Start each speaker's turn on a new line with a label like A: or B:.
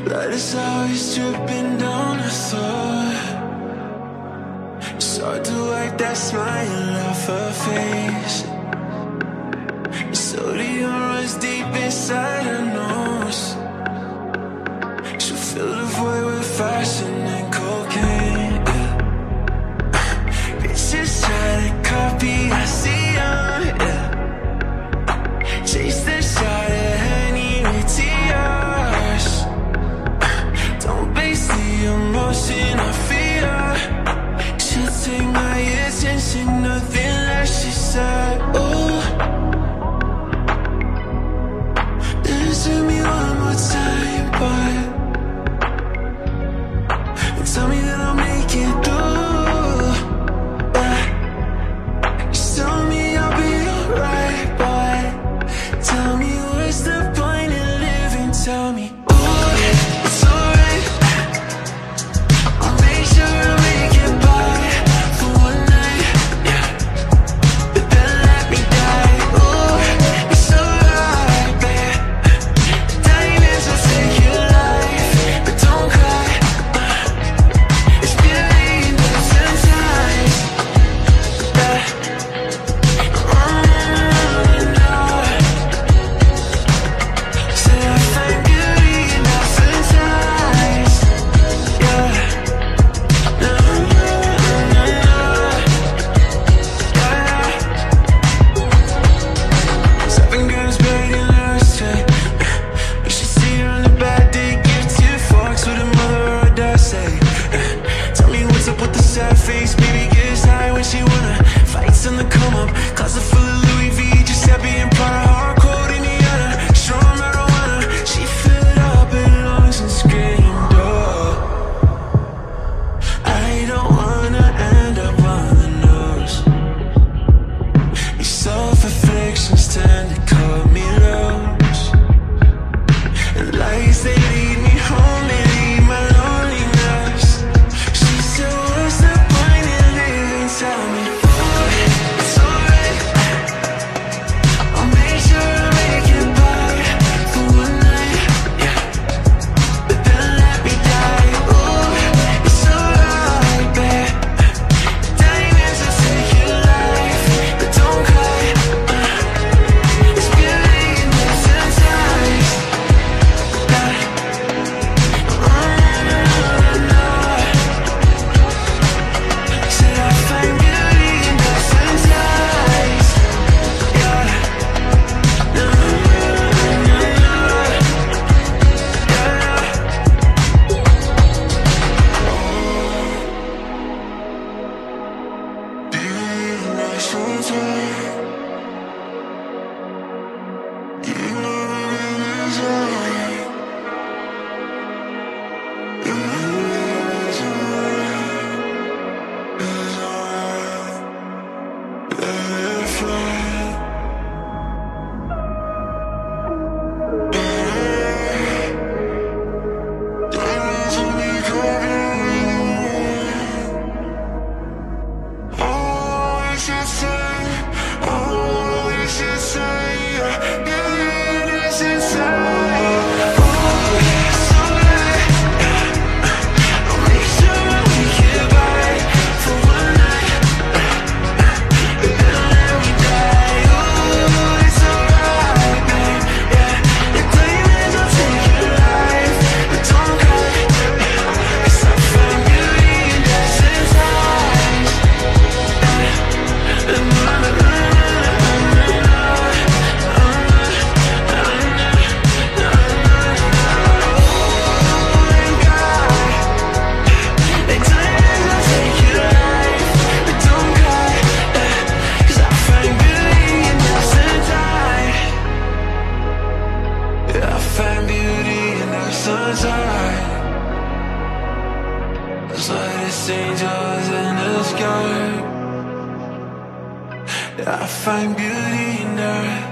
A: Light is always dripping down the floor. It's hard to wipe that smile off her face. Sodium runs deep inside her nose. She'll fill the void with fashion and cocaine, yeah. Bitches try to copy, I see them, yeah. Chase the shot at Henny with tears. Don't base the emotion I feel. She'll take my attention, nothing less, she said, ooh. Listen me one more time, boy, and tell me that I'll make it through, yeah. You tell me I'll be alright, boy. Tell me what's the point in living, tell me, ooh, it's alright. I'll make sure I make it by for one night, yeah. But then let me die, ooh, it's alright, babe. Diamonds will take your life, but don't cry, it's beauty in the sunrise, yeah. No. Say I find beauty in the sunrise, yeah. No, no, no, no, yeah. 7 grams buried in her straight. You should see her on the bad day, give 2 forks with a mother or a dad say. Tell me what's up with the sad face, baby gets high when she wanna. Fights on the come up, closet full of Louis V, Giuseppe and Prada, hardcore Indiana, strong marijuana. She filled up her lungs and screamed, oh, I don't wanna end up on the nose. These self-afflictions tend to cut me loose, and lies they lead me home, they leave my loneliness. She said, what's the point in living, tell me, ooh, it's alright. I'll make sure I make it by for one night, yeah. But then let me die, ooh, it's alright, babe. Diamonds will take your life, but don't cry, it's beauty in the sunrise, yeah. No. Say I find beauty in the sunrise, yeah. No, no, no, no, yeah. Beauty in the sunrise. You know it is alright. You know it is alright. It's alright. Let it fly. Diamonds will be covering. Oh, we should say, oh, we should say, yeah, this is inside. Oh, it's alright. I'll make sure we get by for one night, but then let me die. Oh, it's alright, babe, yeah. The diamonds will take your life, but don't cry, 'cause I find beauty in the sunrise, yeah. Angels in the sky, I find beauty in the